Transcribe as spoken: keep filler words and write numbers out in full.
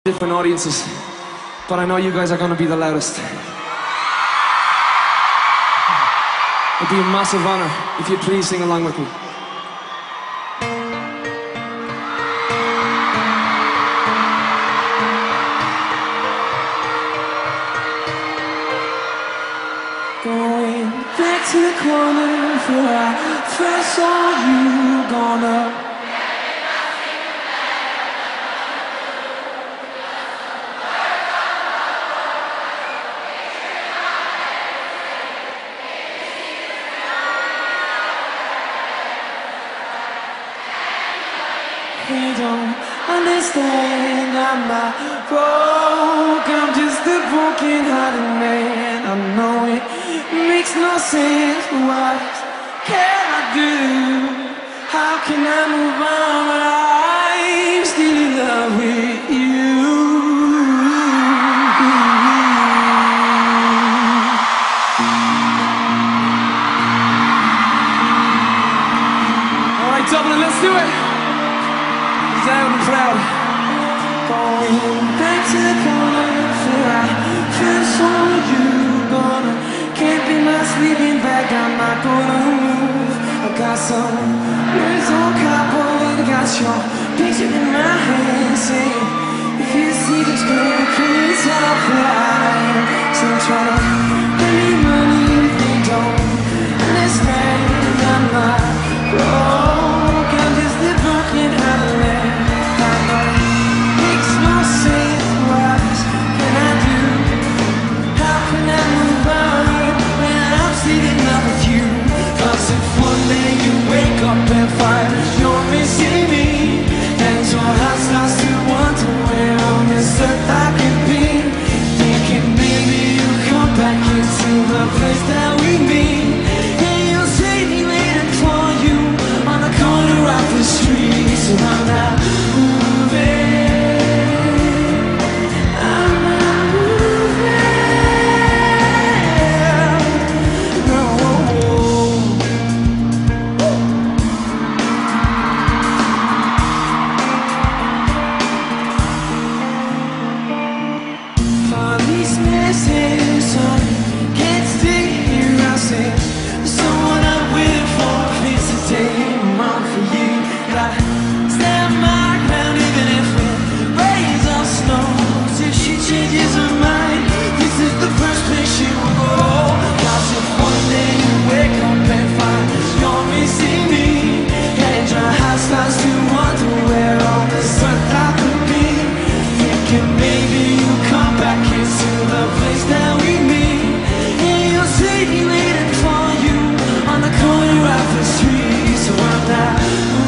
different audiences, but I know you guys are gonna be the loudest. It'd be a massive honor if you'd please sing along with me. Going back to the corner where I first saw you, gonna You don't understand, I'm not broke, I'm just a broken-hearted man. I know it makes no sense, but what can I do? How can I move on when I'm still in love with you? All right, Dublin, let's do it. Loud and proud. Going back to the corner where I first saw you, gonna can't be my sleeping bag, I'm not gonna move. I got some words on cardboard, got your picture in my hand, saying if you see this girl, please help fly. So I'm trying to give me money if they don't understand. I'm not broke, I'm just a broken hearted man. Waiting for you on the corner of the street, so I'm not